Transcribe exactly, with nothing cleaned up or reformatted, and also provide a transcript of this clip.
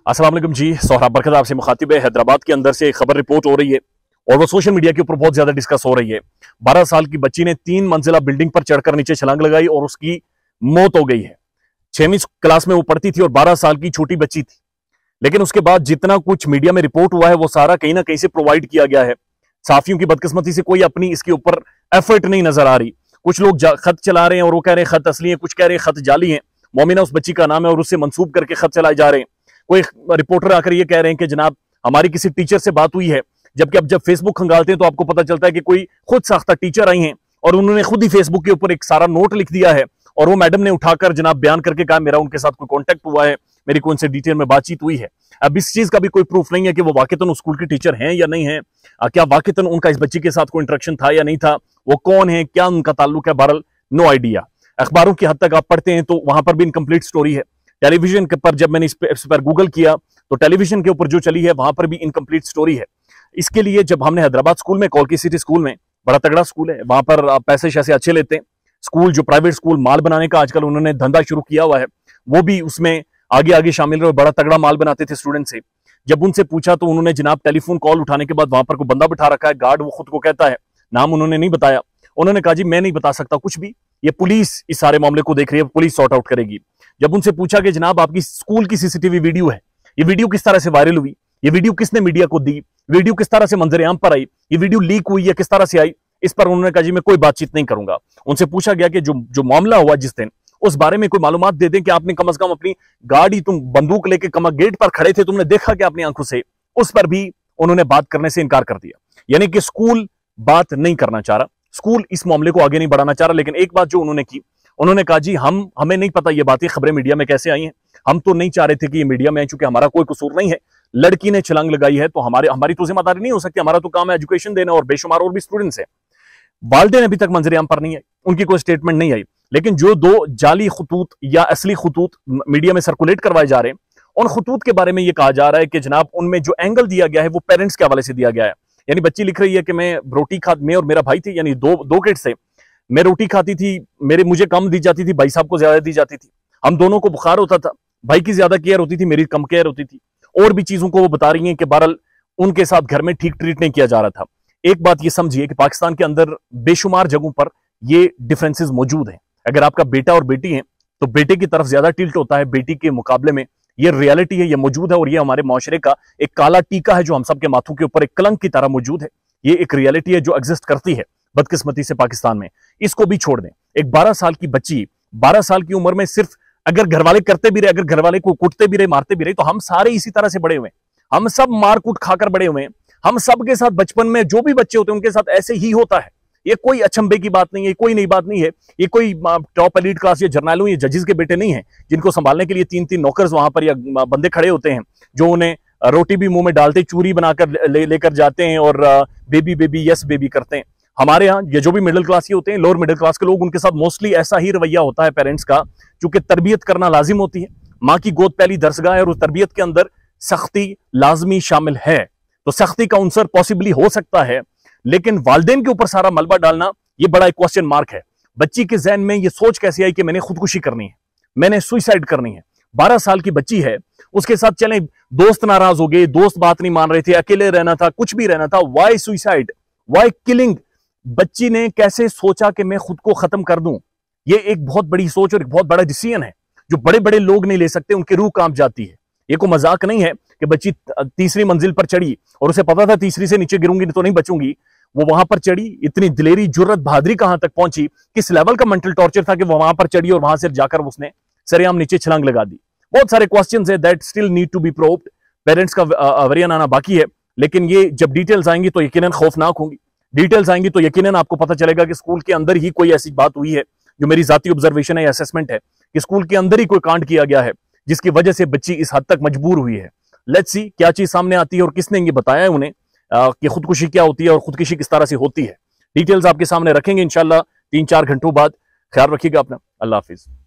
अस्सलाम वालेकुम जी। सोहराब बरकत आपसे मुखातिब है। हैदराबाद के अंदर से एक खबर रिपोर्ट हो रही है और वो सोशल मीडिया के ऊपर बहुत ज्यादा डिस्कस हो रही है। बारह साल की बच्ची ने तीन मंजिला बिल्डिंग पर चढ़कर नीचे छलांग लगाई और उसकी मौत हो गई है। छहवीं क्लास में वो पढ़ती थी और बारह साल की छोटी बच्ची थी। लेकिन उसके बाद जितना कुछ मीडिया में रिपोर्ट हुआ है वो सारा कहीं ना कहीं से प्रोवाइड किया गया है। साफियों की बदकिस्मती से कोई अपनी इसके ऊपर एफर्ट नहीं नजर आ रही। कुछ लोग खत चला रहे हैं और वो कह रहे हैं खत असली है, कुछ कह रहे हैं खत जाली है। मोमिना उस बच्ची का नाम है और उससे मंसूब करके खत चलाए जा रहे हैं। कोई रिपोर्टर आकर ये कह रहे हैं कि जनाब हमारी किसी टीचर से बात हुई है, जबकि अब जब फेसबुक खंगालते हैं तो आपको पता चलता है कि कोई खुद साख्ता टीचर आई हैं और उन्होंने खुद ही फेसबुक के ऊपर एक सारा नोट लिख दिया है और वो मैडम ने उठाकर जनाब बयान करके कहा मेरा उनके साथ कोई कांटेक्ट हुआ है, मेरी कोई उनसे डिटेल में बातचीत हुई है। अब इस चीज का भी कोई प्रूफ नहीं है कि वो वाकईतन उस स्कूल के टीचर हैं या नहीं है, क्या वाकईतन उनका इस बच्ची के साथ कोई इंटरेक्शन था या नहीं था, वो कौन है, क्या उनका ताल्लुक है, बहरहाल नो आइडिया। अखबारों की हद तक आप पढ़ते हैं तो वहां पर भी इनकम्प्लीट स्टोरी है। टेलीविजन पर जब मैंने इस पर, इस पर गूगल किया तो टेलीविजन के ऊपर जो चली है वहां पर भी इनकम्प्लीट स्टोरी है। इसके लिए जब हमने हैदराबाद स्कूल में, कॉल्की सिटी स्कूल में, बड़ा तगड़ा स्कूल है, वहां पर पैसे शैसे अच्छे लेते हैं। स्कूल जो प्राइवेट स्कूल माल बनाने का आजकल उन्होंने धंधा शुरू किया हुआ है, वो भी उसमें आगे आगे शामिल रहे, बड़ा तगड़ा माल बनाते थे स्टूडेंट से। जब उनसे पूछा तो उन्होंने जनाब टेलीफोन कॉल उठाने के बाद वहां पर कोई बंदा बिठा रखा है, गार्ड, वो खुद को कहता है, नाम उन्होंने नहीं बताया। उन्होंने कहा जी मैं नहीं बता सकता कुछ भी, ये पुलिस इस सारे मामले को देख रही है, पुलिस सॉर्ट आउट करेगी। जब उनसे पूछा कि जनाब आपकी स्कूल की सीसीटीवी वीडियो है, ये वीडियो किस तरह से वायरल हुई, ये वीडियो किसने मीडिया को दी, वीडियो किस तरह से मंजरेआम पर आई, ये वीडियो लीक हुई या किस तरह से आई, इस पर उन्होंने कहा जी मैं कोई बातचीत नहीं करूंगा। उनसे पूछा गया कि जो जो मामला हुआ जिस दिन, उस बारे में कोई मालूमात दे दें कि आपने कम से कम अपनी गाड़ी, तुम बंदूक लेके कम गेट पर खड़े थे, तुमने देखा क्या अपनी आंखों से, उस पर भी उन्होंने बात करने से इनकार कर दिया। यानी कि स्कूल बात नहीं करना चाह रहा, स्कूल इस मामले को आगे नहीं बढ़ाना चाह रहा। लेकिन एक बात जो उन्होंने की, उन्होंने कहा जी हम हमें नहीं पता ये बातें खबरें मीडिया में कैसे आई हैं, हम तो नहीं चाह रहे थे कि ये मीडिया में आए, चूंकि हमारा कोई कसूर नहीं है, लड़की ने छलांग लगाई है तो हमारे हमारी तो जिम्मेदारी नहीं हो सकती, हमारा तो काम है एजुकेशन देना और बेशुमार और भी स्टूडेंट्स हैं। वालिदैन अभी तक मंजरेआम पर नहीं है, उनकी कोई स्टेटमेंट नहीं आई। लेकिन जो दो जाली खतूत या असली खतूत मीडिया में सर्कुलेट करवाए जा रहे हैं, उन खतूत के बारे में यह कहा जा रहा है कि जनाब उनमें जो एंगल दिया गया है वो पेरेंट्स के हवाले से दिया गया है। यानी बच्ची लिख रही है कि मैं रोटी खा, मैं और मेरा भाई थे, यानी दो दो किड्स थे, मैं रोटी खाती थी, मेरे मुझे कम दी जाती थी, भाई साहब को ज्यादा दी जाती थी, हम दोनों को बुखार होता था, भाई की ज्यादा केयर होती थी, मेरी कम केयर होती थी, और भी चीजों को वो बता रही हैं कि बहरहाल उनके साथ घर में ठीक ट्रीट नहीं किया जा रहा था। एक बात ये समझिए कि पाकिस्तान के अंदर बेशुमार जगहों पर ये डिफरेंसेस मौजूद हैं। अगर आपका बेटा और बेटी है तो बेटे की तरफ ज्यादा टिल्ट होता है बेटी के मुकाबले में, ये रियलिटी है, ये मौजूद है और ये हमारे माशरे का एक काला टीका है जो हम सबके माथों के ऊपर एक कलंक की तरह मौजूद है। ये एक रियलिटी है जो एग्जिस्ट करती है बदकिस्मती से पाकिस्तान में, इसको भी छोड़ दें। एक बारह साल की बच्ची, बारह साल की उम्र में सिर्फ अगर घर वाले करते भी रहे, अगर घर वाले को कुटते भी रहे, मारते भी रहे, तो हम सारे इसी तरह से बड़े हुए, हम सब मार कूट खाकर बड़े हुए, हम सब के साथ बचपन में जो भी बच्चे होते हैं उनके साथ ऐसे ही होता है। ये कोई अचंभे की बात नहीं है, कोई नई बात नहीं है। ये कोई टॉप एलीट क्लास या जर्नलों या जजेस के बेटे नहीं है जिनको संभालने के लिए तीन तीन नौकर्स वहां पर या बंदे खड़े होते हैं जो उन्हें रोटी भी मुंह में डालते, चूरी बनाकर ले लेकर जाते हैं और बेबी बेबी यस बेबी करते हैं। हमारे यहाँ ये जो भी मिडिल क्लास के होते हैं, लोअर मिडिल क्लास के लोग, उनके साथ मोस्टली ऐसा ही रवैया होता है पेरेंट्स का, क्योंकि तरबियत करना लाजिम होती है। माँ की गोद पहली दरसगाह है और उस तरबियत के अंदर सख्ती लाजमी शामिल है, तो सख्ती का अंसर पॉसिबली हो सकता है, लेकिन वालिदैन के ऊपर सारा मलबा डालना ये बड़ा एक क्वेश्चन मार्क है। बच्ची के जहन में ये सोच कैसे आई कि मैंने खुदकुशी करनी है, मैंने सुइसाइड करनी है। बारह साल की बच्ची है, उसके साथ चले दोस्त नाराज हो गए, दोस्त बात नहीं मान रहे थे, अकेले रहना था, कुछ भी रहना था, वाई सुइसाइड, वाई किलिंग। बच्ची ने कैसे सोचा कि मैं खुद को खत्म कर दूं? ये एक बहुत बड़ी सोच और एक बहुत बड़ा डिसीजन है जो बड़े बड़े लोग नहीं ले सकते, उनकी रूह कांप जाती है। ये कोई मजाक नहीं है कि बच्ची तीसरी मंजिल पर चढ़ी और उसे पता था तीसरी से नीचे गिरूंगी तो नहीं बचूंगी, वो वहां पर चढ़ी। इतनी दिलेरी, जुर्रत, बहादुरी कहां तक पहुंची, किस लेवल का मेंटल टॉर्चर था कि वो वहां पर चढ़ी और वहां से जाकर उसने सरेआम नीचे छलांग लगा दी। बहुत सारे क्वेश्चंस है that still need to be probed. Parents का अवेरियन आना बाकी है, लेकिन ये जब डिटेल्स आएंगी तो यकीनन खौफनाक होंगी। डिटेल्स आएंगी तो यकीनन आपको पता चलेगा कि स्कूल के अंदर ही कोई ऐसी बात हुई है, जो मेरी जाती ऑब्जर्वेशन है, असेसमेंट है, कि स्कूल के अंदर ही कोई कांड किया गया है जिसकी वजह से बच्ची इस हद तक मजबूर हुई है। लेट्स सी क्या चीज सामने आती है और किसने ये बताया है उन्हें कि खुदकुशी क्या होती है और खुदकुशी किस तरह से होती है। डिटेल्स आपके सामने रखेंगे इंशाल्लाह तीन चार घंटों बाद। ख्याल रखिएगा अपना। अल्लाह हाफिज।